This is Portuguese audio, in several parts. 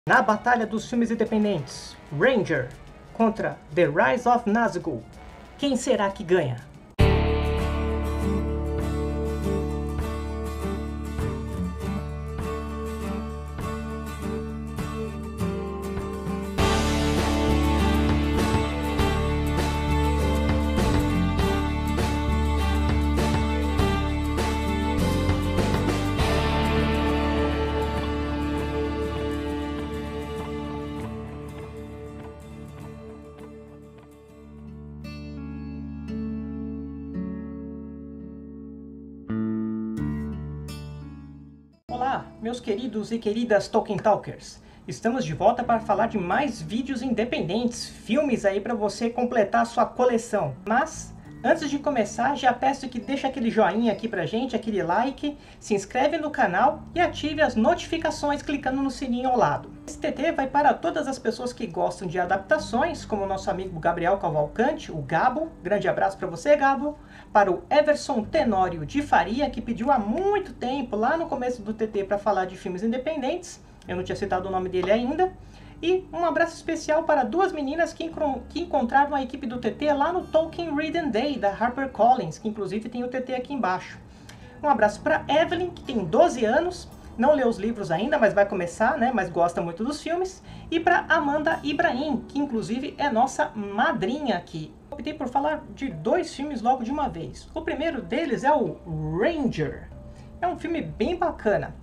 Na batalha dos filmes independentes, Ranger contra The Rise of Nazgûl, quem será que ganha? Olá, meus queridos e queridas Tolkien Talkers! Estamos de volta para falar de mais vídeos independentes, filmes aí para você completar a sua coleção. Mas, antes de começar, já peço que deixe aquele joinha aqui pra gente, aquele like, se inscreve no canal e ative as notificações clicando no sininho ao lado. Esse TT vai para todas as pessoas que gostam de adaptações, como o nosso amigo Gabriel Cavalcante, o Gabo, grande abraço para você, Gabo. Para o Everson Tenório de Faria, que pediu há muito tempo, lá no começo do TT, para falar de filmes independentes. Eu não tinha citado o nome dele ainda. E um abraço especial para duas meninas que encontraram a equipe do TT lá no Tolkien Reading Day, da HarperCollins, que inclusive tem o TT aqui embaixo. Um abraço para Evelyn, que tem 12 anos, não leu os livros ainda, mas vai começar, né? Mas gosta muito dos filmes. E para Amanda Ibrahim, que inclusive é nossa madrinha aqui. Optei por falar de dois filmes logo de uma vez. O primeiro deles é o Ranger. É um filme bem bacana.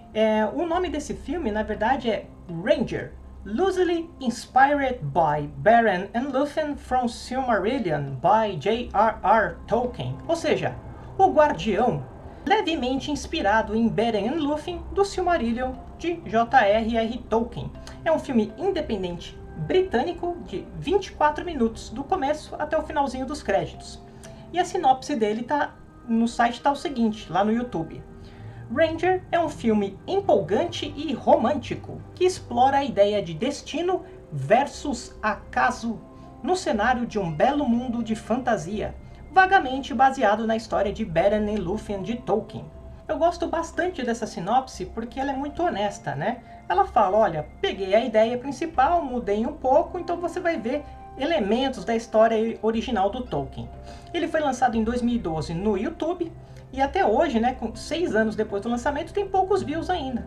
O nome desse filme, na verdade, é Ranger, loosely inspired by Beren and Lúthien from Silmarillion by J.R.R. Tolkien. Ou seja, o Guardião, levemente inspirado em Beren and Lúthien do Silmarillion de J.R.R. Tolkien. É um filme independente britânico de 24 minutos, do começo até o finalzinho dos créditos. E a sinopse dele no site tá o seguinte, lá no YouTube. Ranger é um filme empolgante e romântico, que explora a ideia de destino versus acaso, no cenário de um belo mundo de fantasia, vagamente baseado na história de Beren e Lúthien de Tolkien. Eu gosto bastante dessa sinopse porque ela é muito honesta, né? Ela fala, olha, peguei a ideia principal, mudei um pouco, então você vai ver elementos da história original do Tolkien. Ele foi lançado em 2012 no YouTube e até hoje, né, com 6 anos depois do lançamento, tem poucos views ainda.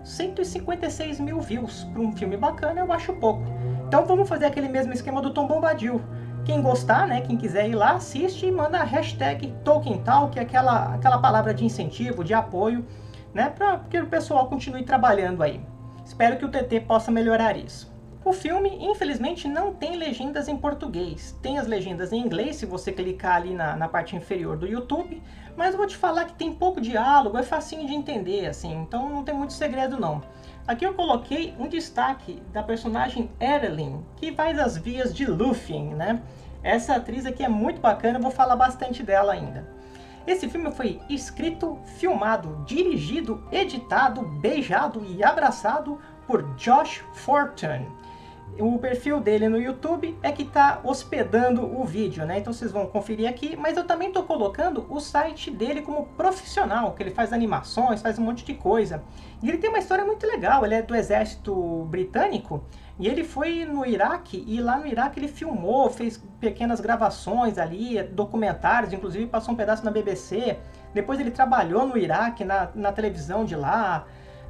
156 mil views para um filme bacana, eu acho pouco. Então vamos fazer aquele mesmo esquema do Tom Bombadil. Quem gostar, né, quem quiser ir lá, assiste e manda a hashtag TolkienTalk, que é aquela palavra de incentivo, de apoio, né, para que o pessoal continue trabalhando aí. Espero que o TT possa melhorar isso. O filme, infelizmente, não tem legendas em português. Tem as legendas em inglês, se você clicar ali na parte inferior do YouTube. Mas eu vou te falar que tem pouco diálogo, é facinho de entender, assim. Então não tem muito segredo, não. Aqui eu coloquei um destaque da personagem Erilyn, que faz as vias de Lúthien, né? Essa atriz aqui é muito bacana, eu vou falar bastante dela ainda. Esse filme foi escrito, filmado, dirigido, editado, beijado e abraçado por Josh Fortune. O perfil dele no YouTube é que está hospedando o vídeo, né? Então vocês vão conferir aqui, mas eu também estou colocando o site dele como profissional, que ele faz animações, faz um monte de coisa. E ele tem uma história muito legal, ele é do exército britânico, e ele foi no Iraque, e lá no Iraque ele filmou, fez pequenas gravações ali, documentários, inclusive passou um pedaço na BBC. Depois ele trabalhou no Iraque, na televisão de lá.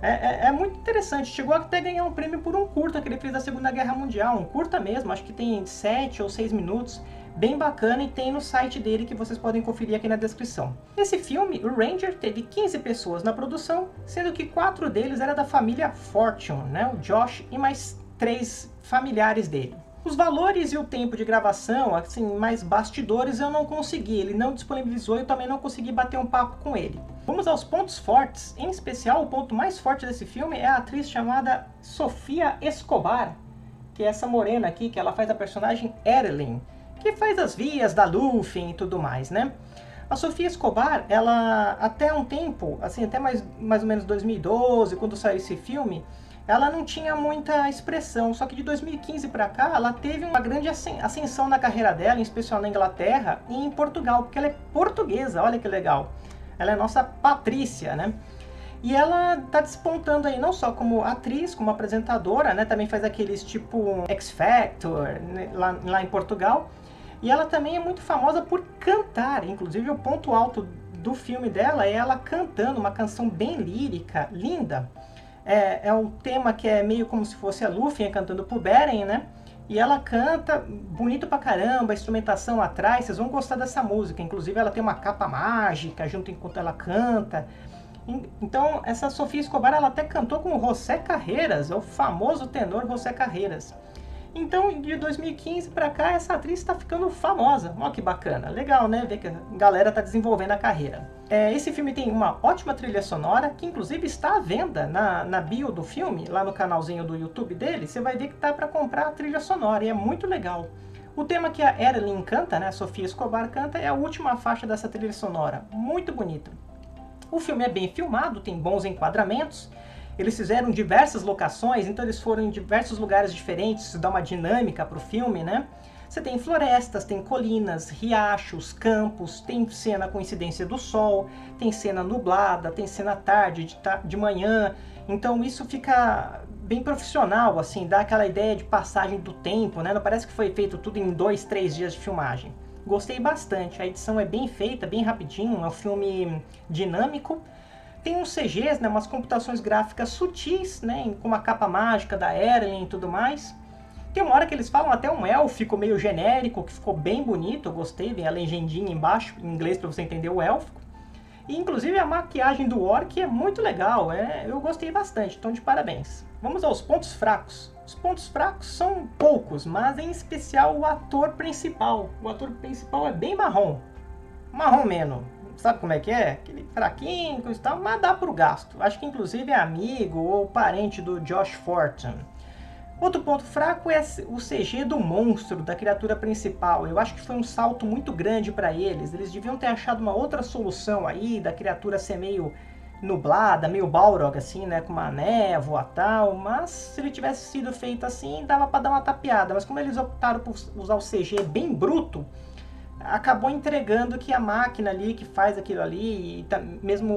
É muito interessante, chegou até a ganhar um prêmio por um curta que ele fez da Segunda Guerra Mundial, um curta mesmo, acho que tem 7 ou 6 minutos, bem bacana, e tem no site dele que vocês podem conferir aqui na descrição. Esse filme, o Ranger, teve 15 pessoas na produção, sendo que 4 deles era da família Fortune, né? O Josh e mais 3 familiares dele. Os valores e o tempo de gravação, assim, mais bastidores, eu não consegui. Ele não disponibilizou e eu também não consegui bater um papo com ele. Vamos aos pontos fortes. Em especial, o ponto mais forte desse filme é a atriz chamada Sofia Escobar, que é essa morena aqui, que ela faz a personagem Erilyn, que faz as vias da Lúthien e tudo mais, né? A Sofia Escobar, ela até um tempo, assim, até mais ou menos 2012, quando saiu esse filme, ela não tinha muita expressão, só que de 2015 para cá ela teve uma grande ascensão na carreira dela, em especial na Inglaterra e em Portugal, porque ela é portuguesa, olha que legal. Ela é nossa Patrícia, né? E ela tá despontando aí não só como atriz, como apresentadora, né? Também faz aqueles tipo X Factor, né? lá em Portugal. E ela também é muito famosa por cantar. Inclusive o ponto alto do filme dela é ela cantando uma canção bem lírica, linda. É um tema que é meio como se fosse a Lúthien cantando pro Beren, né? E ela canta bonito pra caramba, a instrumentação atrás, vocês vão gostar dessa música. Inclusive ela tem uma capa mágica junto enquanto ela canta. Então essa Sofia Escobar ela até cantou com o José Carreras, é o famoso tenor José Carreras. Então de 2015 pra cá essa atriz está ficando famosa. Olha que bacana, legal, né? Ver que a galera tá desenvolvendo a carreira. Esse filme tem uma ótima trilha sonora, que inclusive está à venda na bio do filme, lá no canalzinho do YouTube dele. Você vai ver que tá para comprar a trilha sonora e é muito legal. O tema que a Erin canta, né, a Sofia Escobar canta, é a última faixa dessa trilha sonora, muito bonita. O filme é bem filmado, tem bons enquadramentos. Eles fizeram diversas locações, então eles foram em diversos lugares diferentes, isso dá uma dinâmica para o filme, né? Você tem florestas, tem colinas, riachos, campos, tem cena com incidência do sol, tem cena nublada, tem cena à tarde, de manhã. Então isso fica bem profissional, assim, dá aquela ideia de passagem do tempo, né? Não parece que foi feito tudo em 2, 3 dias de filmagem. Gostei bastante, a edição é bem feita, bem rapidinho, é um filme dinâmico. Tem uns CGs, né, umas computações gráficas sutis, né, com uma capa mágica da Erin e tudo mais. Tem uma hora que eles falam até um élfico meio genérico, que ficou bem bonito, eu gostei, vem a legendinha embaixo, em inglês para você entender o élfico. E inclusive a maquiagem do orc é muito legal, eu gostei bastante, então de parabéns. Vamos aos pontos fracos. Os pontos fracos são poucos, mas em especial o ator principal. O ator principal é bem marrom, marrom-meno. Sabe como é que é? Aquele fraquinho e tal, mas dá pro gasto. Acho que inclusive é amigo ou parente do Josh Fortin. Outro ponto fraco é o CG do monstro, da criatura principal. Eu acho que foi um salto muito grande para eles. Eles deviam ter achado uma outra solução aí, da criatura ser meio nublada, meio Balrog assim, né, com uma névoa e tal. Mas se ele tivesse sido feito assim, dava para dar uma tapeada. Mas como eles optaram por usar o CG bem bruto, acabou entregando que a máquina ali que faz aquilo ali, e mesmo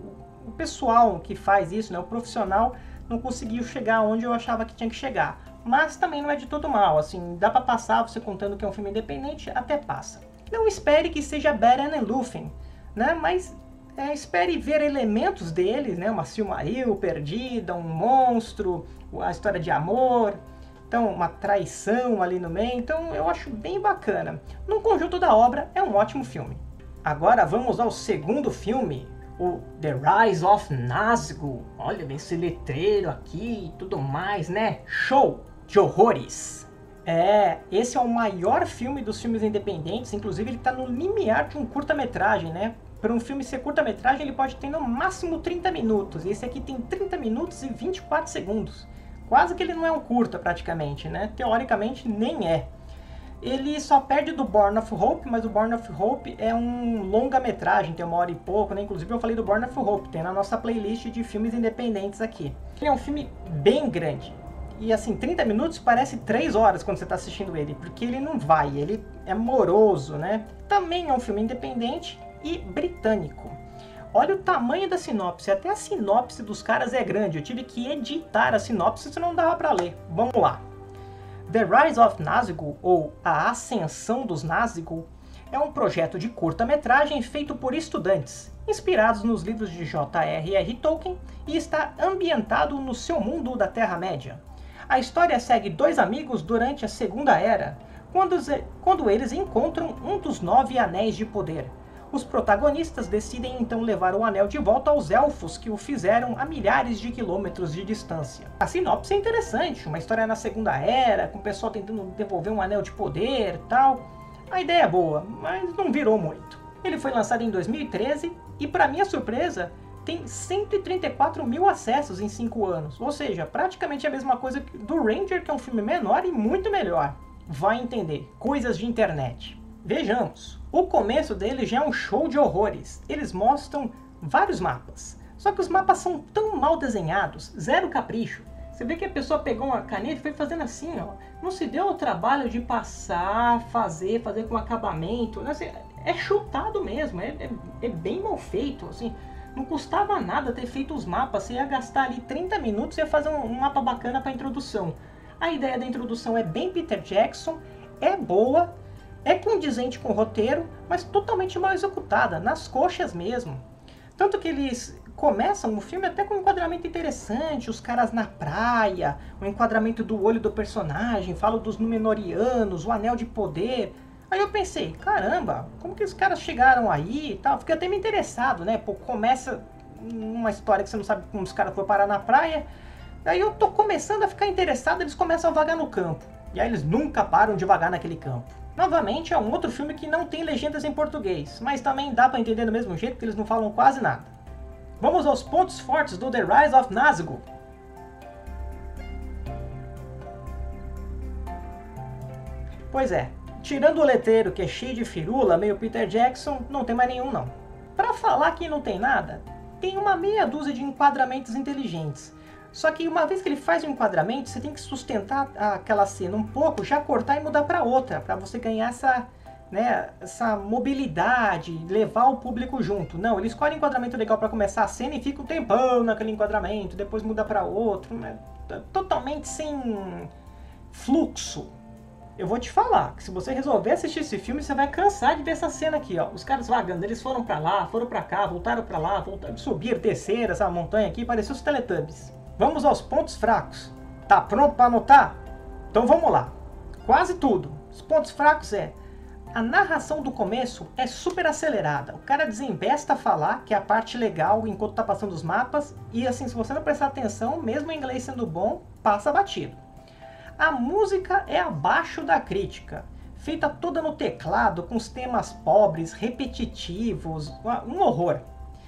o pessoal que faz isso, né, o profissional, não conseguiu chegar onde eu achava que tinha que chegar. Mas também não é de todo mal, assim, dá pra passar, você contando que é um filme independente, até passa. Não espere que seja Beren e Lúthien, né, mas espere ver elementos deles, né, uma Silmaril perdida, um monstro, a história de amor. Então, uma traição ali no meio, então eu acho bem bacana. No conjunto da obra, é um ótimo filme. Agora vamos ao segundo filme, o The Rise of Nazgûl. Olha esse letreiro aqui e tudo mais, né? Show de horrores. Esse é o maior filme dos filmes independentes, inclusive ele está no limiar de um curta-metragem, né? Para um filme ser curta-metragem, ele pode ter no máximo 30 minutos, e esse aqui tem 30 minutos e 24 segundos. Quase que ele não é um curta, praticamente, né? Teoricamente, nem é. Ele só perde do Born of Hope, mas o Born of Hope é um longa-metragem, tem 1 hora e pouco, né? Inclusive eu falei do Born of Hope, tem na nossa playlist de filmes independentes aqui. Ele é um filme bem grande. E assim, 30 minutos parece 3 horas quando você está assistindo ele, porque ele não vai, ele é moroso, né? Também é um filme independente e britânico. Olha o tamanho da sinopse, até a sinopse dos caras é grande, eu tive que editar a sinopse, senão não dava para ler. Vamos lá. The Rise of Nazgûl, ou A Ascensão dos Nazgûl, é um projeto de curta-metragem feito por estudantes, inspirados nos livros de J.R.R. Tolkien e está ambientado no seu mundo da Terra-média. A história segue 2 amigos durante a Segunda Era, quando eles encontram um dos 9 Anéis de Poder. Os protagonistas decidem então levar o anel de volta aos elfos que o fizeram a milhares de quilômetros de distância. A sinopse é interessante, uma história na Segunda Era, com o pessoal tentando devolver um anel de poder e tal. A ideia é boa, mas não virou muito. Ele foi lançado em 2013 e, para minha surpresa, tem 134 mil acessos em 5 anos. Ou seja, praticamente a mesma coisa do Ranger, que é um filme menor e muito melhor. Vai entender, coisas de internet. Vejamos. O começo dele já é um show de horrores. Eles mostram vários mapas. Só que os mapas são tão mal desenhados, zero capricho. Você vê que a pessoa pegou uma caneta e foi fazendo assim, ó. Não se deu o trabalho de passar, fazer com acabamento. Assim, é chutado mesmo, é bem mal feito, assim. Não custava nada ter feito os mapas, você ia gastar ali 30 minutos e ia fazer um mapa bacana para introdução. A ideia da introdução é bem Peter Jackson, é boa, é condizente com o roteiro, mas totalmente mal executada, nas coxas mesmo. Tanto que eles começam o filme até com um enquadramento interessante, os caras na praia, o enquadramento do olho do personagem, falam dos Númenóreanos, o Anel de Poder. Aí eu pensei, caramba, como que os caras chegaram aí e tal? Fiquei até me interessado, né? Pô, começa uma história que você não sabe como os caras foram parar na praia. Aí eu tô começando a ficar interessado, eles começam a vagar no campo. E aí eles nunca param de vagar naquele campo. Novamente, é um outro filme que não tem legendas em português, mas também dá pra entender do mesmo jeito, que eles não falam quase nada. Vamos aos pontos fortes do The Rise of Nazgûl. Pois é, tirando o letreiro que é cheio de firula, meio Peter Jackson, não tem mais nenhum não. Pra falar que não tem nada, tem uma meia dúzia de enquadramentos inteligentes. Só que uma vez que ele faz um enquadramento, você tem que sustentar aquela cena um pouco, já cortar e mudar para outra, para você ganhar essa mobilidade, levar o público junto. Não, ele escolhe um enquadramento legal para começar a cena e fica um tempão naquele enquadramento, depois muda para outro, né? Totalmente sem fluxo. Eu vou te falar que se você resolver assistir esse filme, você vai cansar de ver essa cena aqui, ó. Os caras vagando, eles foram para lá, foram para cá, voltaram para lá, subiram, desceram essa montanha aqui, parecia os Teletubbies. Vamos aos pontos fracos. Tá pronto para anotar? Então vamos lá. Quase tudo. Os pontos fracos é: a narração do começo é super acelerada. O cara desembesta a falar, que é a parte legal enquanto tá passando os mapas, e assim, se você não prestar atenção, mesmo o inglês sendo bom, passa batido. A música é abaixo da crítica, feita toda no teclado, com os temas pobres, repetitivos, um horror.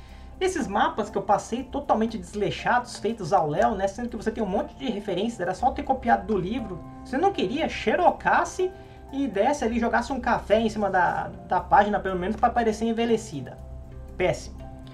Esses mapas que eu passei totalmente desleixados, feitos ao léu, né, sendo que você tem um monte de referências, era só ter copiado do livro. Você não queria, xerocasse e desse ali, jogasse um café em cima da página, pelo menos, para parecer envelhecida. Péssimo.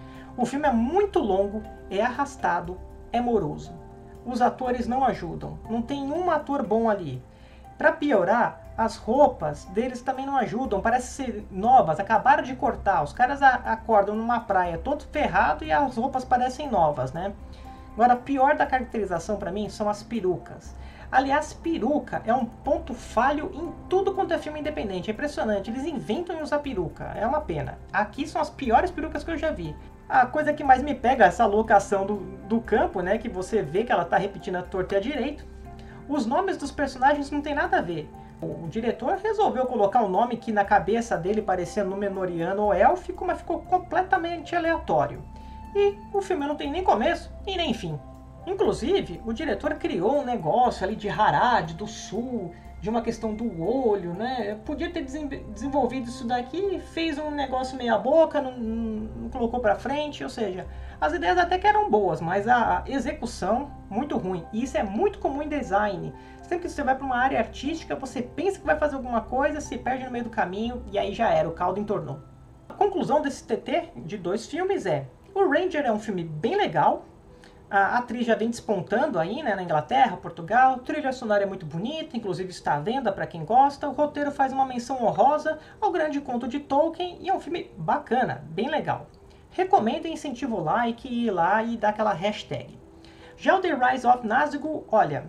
O filme é muito longo, é arrastado, é moroso. Os atores não ajudam, não tem um ator bom ali. Para piorar, as roupas deles também não ajudam, parecem ser novas, acabaram de cortar. Os caras acordam numa praia todo ferrado e as roupas parecem novas, né? Agora, pior da caracterização para mim são as perucas. Aliás, peruca é um ponto falho em tudo quanto é filme independente, é impressionante. Eles inventam em usar peruca, é uma pena. Aqui são as piores perucas que eu já vi. A coisa que mais me pega é essa locação do campo, né? Que você vê que ela tá repetindo a torta e a direito. Os nomes dos personagens não tem nada a ver. O diretor resolveu colocar um nome que na cabeça dele parecia Númenóreano ou élfico, mas ficou completamente aleatório. E o filme não tem nem começo e nem fim. Inclusive, o diretor criou um negócio ali de Harad, do sul, de uma questão do olho, né? Podia ter desenvolvido isso daqui, fez um negócio meia boca, não colocou pra frente, ou seja, as ideias até que eram boas, mas a execução muito ruim. E isso é muito comum em design. Sempre que você vai para uma área artística, você pensa que vai fazer alguma coisa, se perde no meio do caminho e aí já era, o caldo entornou. A conclusão desse TT de 2 filmes é: o Ranger é um filme bem legal, a atriz já vem despontando aí, né, na Inglaterra, Portugal, a trilha sonora é muito bonita, inclusive está à venda para quem gosta, o roteiro faz uma menção honrosa ao grande conto de Tolkien e é um filme bacana, bem legal. Recomendo e incentivo o like e ir lá e dar aquela hashtag. Já o The Rise of Nazgûl, olha,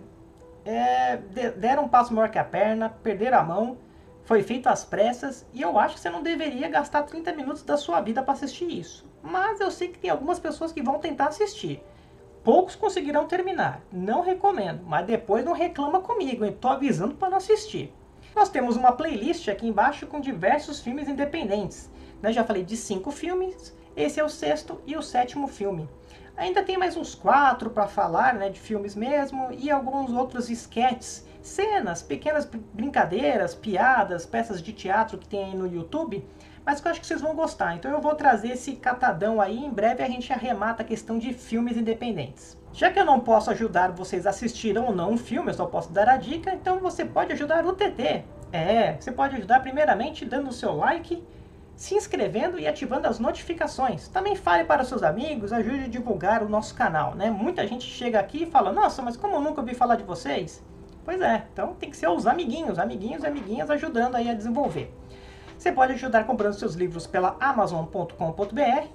deram um passo maior que a perna, perderam a mão, foi feito às pressas e eu acho que você não deveria gastar 30 minutos da sua vida para assistir isso. Mas eu sei que tem algumas pessoas que vão tentar assistir. Poucos conseguirão terminar, não recomendo, mas depois não reclama comigo, hein? Tô avisando para não assistir. Nós temos uma playlist aqui embaixo com diversos filmes independentes. Eu já falei de 5 filmes, esse é o 6º e o 7º filme. Ainda tem mais uns 4 para falar, né, de filmes mesmo, e alguns outros sketches, cenas, pequenas brincadeiras, piadas, peças de teatro que tem aí no YouTube, mas que eu acho que vocês vão gostar. Então eu vou trazer esse catadão aí, em breve a gente arremata a questão de filmes independentes. Já que eu não posso ajudar vocês a assistir ou não um filme, eu só posso dar a dica, então você pode ajudar o TT. Você pode ajudar primeiramente dando o seu like, se inscrevendo e ativando as notificações. Também fale para seus amigos, ajude a divulgar o nosso canal, né? Muita gente chega aqui e fala: nossa, mas como eu nunca ouvi falar de vocês? Pois é, então tem que ser os amiguinhos e amiguinhas ajudando aí a desenvolver. Você pode ajudar comprando seus livros pela Amazon.com.br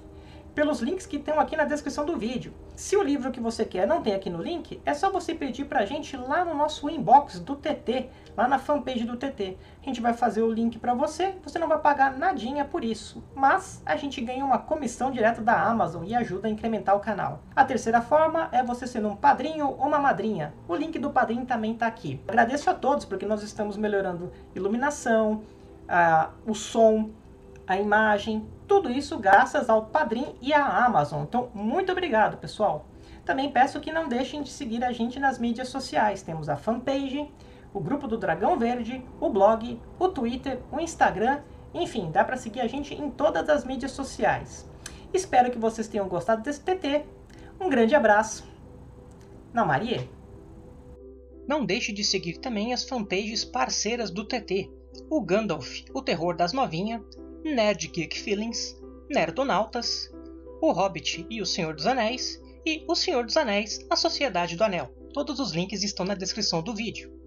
pelos links que estão aqui na descrição do vídeo. Se o livro que você quer não tem aqui no link, é só você pedir pra gente lá no nosso inbox do TT, lá na fanpage do TT. A gente vai fazer o link pra você, você não vai pagar nadinha por isso, mas a gente ganha uma comissão direto da Amazon e ajuda a incrementar o canal. A terceira forma é você sendo um padrinho ou uma madrinha. O link do padrinho também tá aqui. Agradeço a todos porque nós estamos melhorando iluminação, o som, a imagem, tudo isso graças ao Padrim e à Amazon. Então, muito obrigado, pessoal. Também peço que não deixem de seguir a gente nas mídias sociais. Temos a fanpage, o grupo do Dragão Verde, o blog, o Twitter, o Instagram, enfim, dá para seguir a gente em todas as mídias sociais. Espero que vocês tenham gostado desse TT. Um grande abraço. Não, Maria? Não deixe de seguir também as fanpages parceiras do TT. O Gandalf, o Terror das Novinhas, Nerd Geek Feelings, Nerdonautas, O Hobbit e o Senhor dos Anéis, e O Senhor dos Anéis, A Sociedade do Anel. Todos os links estão na descrição do vídeo.